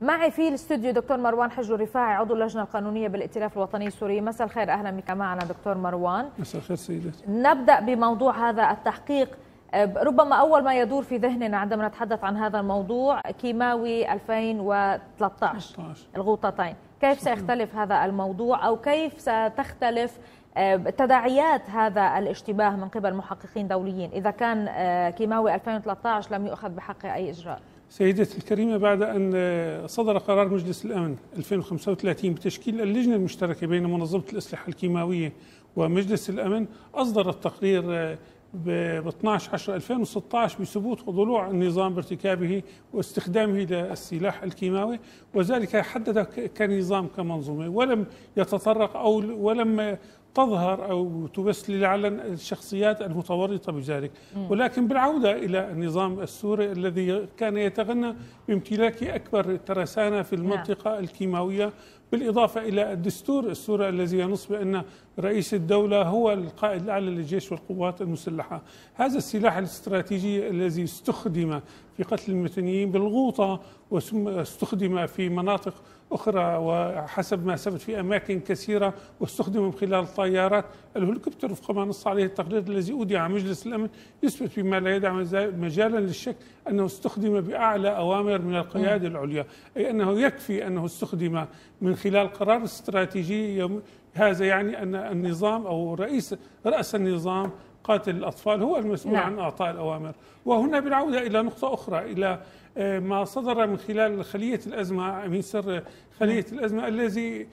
معي في الاستوديو دكتور مروان حج رفاعي عضو اللجنة القانونية بالائتلاف الوطني السوري. مساء الخير، أهلا بك معنا دكتور مروان. مساء الخير سيدتي. نبدأ بموضوع هذا التحقيق. ربما أول ما يدور في ذهننا عندما نتحدث عن هذا الموضوع كيماوي 2013 الغوطتين، كيف سيختلف هذا الموضوع أو كيف ستختلف تداعيات هذا الاشتباه من قبل محققين دوليين إذا كان كيماوي 2013 لم يؤخذ بحقه أي إجراء؟ سيدتي الكريمة، بعد أن صدر قرار مجلس الأمن 2035 بتشكيل اللجنة المشتركة بين منظمة الأسلحة الكيماوية ومجلس الأمن، أصدر التقرير ب 12/10/2016 بثبوت وضلوع النظام بارتكابه واستخدامه للسلاح الكيماوي، وذلك حدد كنظام كمنظومة، ولم يتطرق أو ولم تظهر أو تبث لعلن الشخصيات المتورطة بذلك. ولكن بالعودة إلى النظام السوري الذي كان يتغنى بامتلاك أكبر ترسانة في المنطقة الكيماوية، بالإضافة إلى الدستور السوري الذي ينص بأن رئيس الدولة هو القائد الأعلى للجيش والقوات المسلحة. هذا السلاح الاستراتيجي الذي استخدم في قتل المدنيين بالغوطة واستخدم في مناطق أخرى وحسب ما ثبت في أماكن كثيرة، واستخدم من خلال طيارات الهليكوبتر وفق ما نص عليه التقرير الذي أودع مجلس الأمن، يثبت بما لا يدع مجالا للشك أنه استخدم بأعلى أوامر من القيادة العليا، أي أنه يكفي أنه استخدم من خلال قرار استراتيجي. هذا يعني أن النظام أو رأس النظام قاتل الأطفال هو المسؤول عن إعطاء الأوامر. وهنا بالعودة إلى نقطة أخرى، إلى ما صدر من خلال خلية الأزمة، من سر خلية الأزمة الذي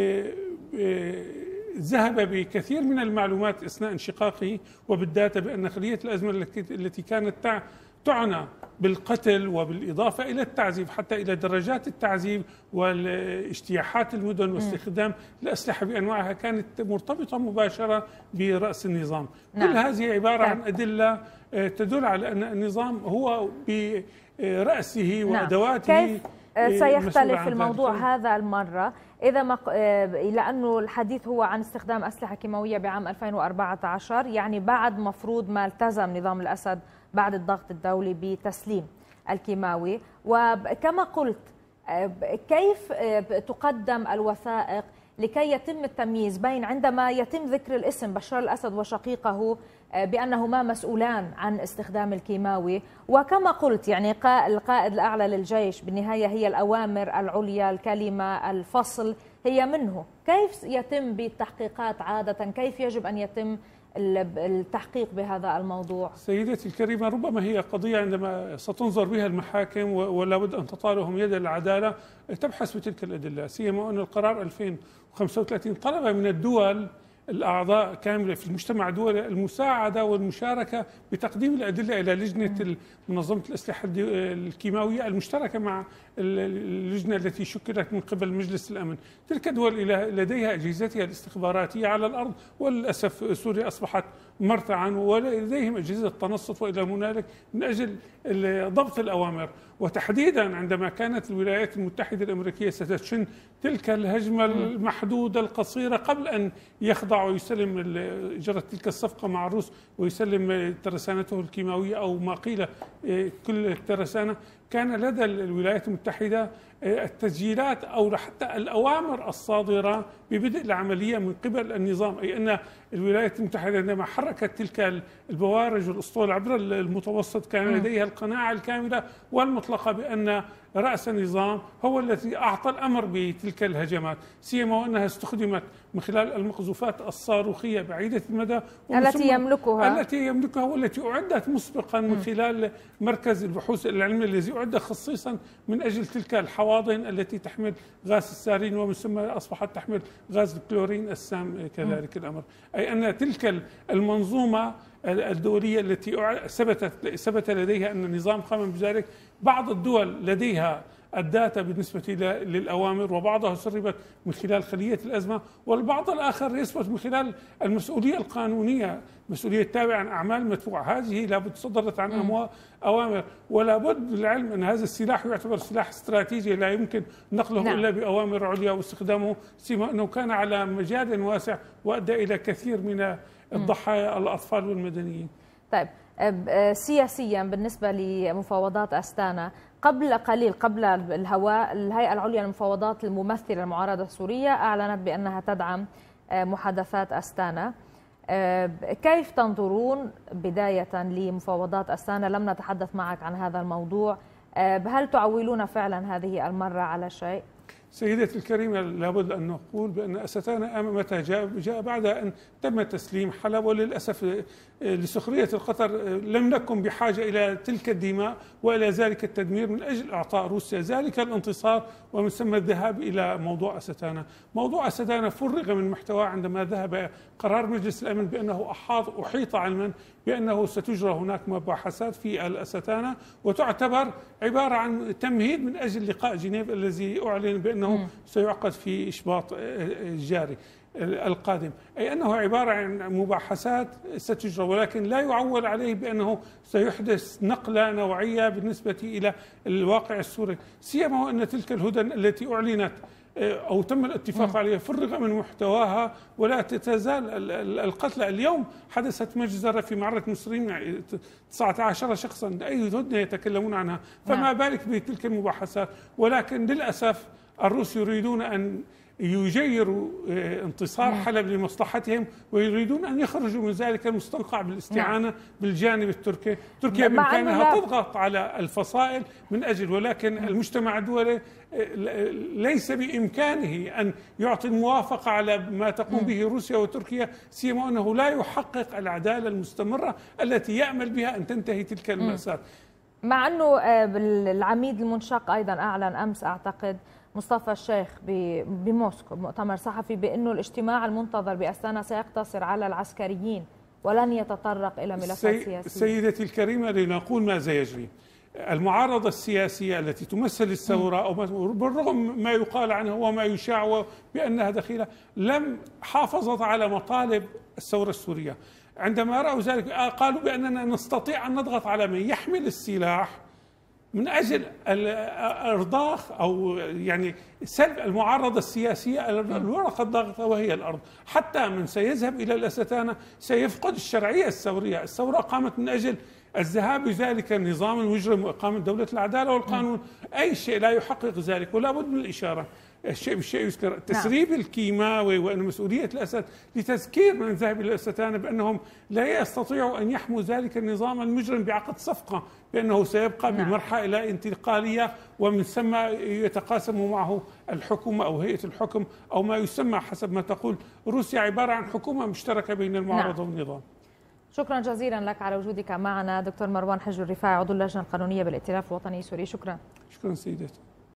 ذهب بكثير من المعلومات أثناء انشقاقه وبالداتا بأن خلية الأزمة التي كانت تعنى بالقتل وبالإضافة إلى التعذيب حتى إلى درجات التعذيب والاجتياحات المدن واستخدام الأسلحة بأنواعها كانت مرتبطة مباشرة برأس النظام. كل هذه عبارة عن أدلة تدل على أن النظام هو برأسه وأدواته. كيف سيختلف الموضوع هذا المرة إذا ما لأنه الحديث هو عن استخدام أسلحة كيماوية بعام 2014، يعني بعد مفروض ما التزم نظام الأسد بعد الضغط الدولي بتسليم الكيماوي. وكما قلت، كيف تقدم الوثائق لكي يتم التمييز بين عندما يتم ذكر الاسم بشار الأسد وشقيقه بأنهما مسؤولان عن استخدام الكيماوي، وكما قلت يعني القائد الأعلى للجيش بالنهاية هي الأوامر العليا، الكلمة الفصل هي منه. كيف يتم بالتحقيقات عادة؟ كيف يجب أن يتم التحقيق بهذا الموضوع؟ سيدتي الكريمة، ربما هي قضية عندما ستنظر بها المحاكم ولا بد أن تطالهم يد العدالة تبحث بتلك الأدلة، سيما أن القرار 2035 طلب من الدول الأعضاء كاملة في المجتمع الدولي المساعدة والمشاركة بتقديم الأدلة إلى لجنة منظمة الأسلحة الكيماوية المشتركة مع اللجنة التي شكلت من قبل مجلس الأمن. تلك الدول لديها أجهزتها الاستخباراتية على الأرض، وللأسف سوريا أصبحت مرتعا ولديهم أجهزة تنصت وإلى هنالك من أجل ضبط الأوامر. وتحديدا عندما كانت الولايات المتحدة الأمريكية ستشن تلك الهجمة المحدودة القصيرة قبل أن يخضع ويسلم جرت تلك الصفقة مع الروس ويسلم ترسانته الكيماوية أو ما قيل كل ترسانة، كان لدى الولايات المتحدة التسجيلات أو حتى الأوامر الصادرة ببدء العملية من قبل النظام، أي أن الولايات المتحدة عندما حركت تلك البوارج والأسطول عبر المتوسط كان لديها القناعة الكاملة والمطلقة بأن رأس النظام هو الذي أعطى الأمر بتلك الهجمات، سيما وأنها استخدمت من خلال المقذوفات الصاروخية بعيدة المدى التي يملكها والتي أعدت مسبقا من خلال مركز البحوث العلمية الذي أعد خصيصا من أجل تلك الحواضن التي تحمل غاز السارين ومن ثم أصبحت تحمل غاز الكلورين السام كذلك الأمر. أي أن تلك المنظومة الدولية التي ثبت لديها أن النظام قام بذلك، بعض الدول لديها الداتا بالنسبة للأوامر وبعضها سربت من خلال خلية الأزمة، والبعض الآخر يثبت من خلال المسؤولية القانونية، مسؤولية تابعة عن أعمال مدفوعة. هذه لابد صدرت عن أوامر، ولا بد للعلم أن هذا السلاح يعتبر سلاح استراتيجي لا يمكن نقله إلا بأوامر عليا واستخدامه، سيما أنه كان على مجال واسع وأدى إلى كثير من الضحايا الأطفال والمدنيين. طيب، سياسيا بالنسبة لمفاوضات أستانا، قبل قليل، قبل الهواء، الهيئة العليا للمفاوضات الممثلة للمعارضة السورية أعلنت بأنها تدعم محادثات أستانا. كيف تنظرون بداية لمفاوضات أستانا؟ لم نتحدث معك عن هذا الموضوع، هل تعولون فعلا هذه المرة على شيء؟ سيدتي الكريمة، لابد أن نقول بأن أستانا متى جاء بعد أن تم تسليم حلب، وللأسف لسخرية القطر لم نكن بحاجة إلى تلك الدماء وإلى ذلك التدمير من أجل إعطاء روسيا ذلك الانتصار ومن ثم الذهاب إلى موضوع أستانا. موضوع أستانا فرغ من محتواه عندما ذهب قرار مجلس الأمن بأنه أحيط علما بأنه ستجرى هناك مباحثات في الأستانا، وتعتبر عبارة عن تمهيد من أجل لقاء جنيف الذي أعلن بأنه سيعقد في إشباط الجاري القادم، أي أنه عبارة عن مباحثات ستجرى، ولكن لا يعول عليه بأنه سيحدث نقلة نوعية بالنسبة إلى الواقع السوري، سيما وأن تلك الهدن التي أعلنت أو تم الاتفاق عليها فرغ من محتواها ولا تزال القتلى. اليوم حدثت مجزرة في معرة مصرين 19 شخصا، أي هدنة يتكلمون عنها، فما بالك بتلك المباحثات. ولكن للأسف الروس يريدون أن يجيروا انتصار حلب لمصلحتهم، ويريدون أن يخرجوا من ذلك المستنقع بالاستعانة بالجانب التركي. تركيا بإمكانها تضغط على الفصائل من أجل، ولكن المجتمع الدولي ليس بإمكانه أن يعطي الموافقة على ما تقوم به روسيا وتركيا، سيما أنه لا يحقق العدالة المستمرة التي يأمل بها أن تنتهي تلك المأساة. مع أنه العميد المنشق أيضا أعلن أمس أعتقد مصطفى الشيخ بموسكو مؤتمر صحفي بأنه الاجتماع المنتظر بأستانا سيقتصر على العسكريين ولن يتطرق إلى ملفات سياسية. سيدتي الكريمة، لنقول ماذا يجري. المعارضة السياسية التي تمثل الثورة أو بالرغم ما يقال عنها وما يشاع بأنها دخيلة، لم حافظت على مطالب الثورة السورية. عندما رأوا ذلك قالوا بأننا نستطيع أن نضغط على من يحمل السلاح من أجل الإرضاخ أو يعني سلب المعارضة السياسية الورقة الضاغطة وهي الأرض. حتى من سيذهب إلى الأستانة سيفقد الشرعية الثورية. الثورة قامت من أجل الذهاب بذلك النظام المجرم وإقامة دولة العدالة والقانون، أي شيء لا يحقق ذلك. ولا بد من الإشارة الشيء بالشيء يذكر. التسريب الكيماوي وأن مسؤولية الأسد لتذكير من ذهب إلى الأستانة بأنهم لا يستطيعوا أن يحموا ذلك النظام المجرم بعقد صفقة، بأنه سيبقى بمرحلة انتقالية ومن ثم يتقاسم معه الحكومة أو هيئة الحكم أو ما يسمى حسب ما تقول روسيا عبارة عن حكومة مشتركة بين المعارضة والنظام. شكرا جزيلا لك على وجودك معنا دكتور مروان حج الرفاعي عضو اللجنة القانونية بالائتلاف الوطني السوري. شكرا. شكرا سيدتي.